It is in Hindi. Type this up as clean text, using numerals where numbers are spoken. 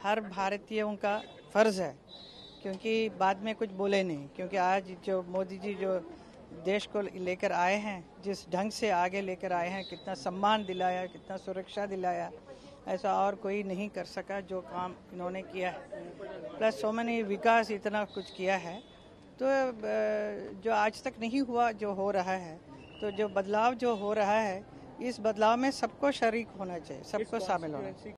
हर भारतीयों का फ़र्ज़ है, क्योंकि बाद में कुछ बोले नहीं। क्योंकि आज जो मोदी जी जो देश को लेकर आए हैं, जिस ढंग से आगे लेकर आए हैं, कितना सम्मान दिलाया, कितना सुरक्षा दिलाया, ऐसा और कोई नहीं कर सका जो काम इन्होंने किया है। प्लस सो मैनी विकास इतना कुछ किया है, तो जो आज तक नहीं हुआ जो हो रहा है, तो जो बदलाव जो हो रहा है, इस बदलाव में सबको शरीक होना चाहिए, सबको शामिल होना चाहिए।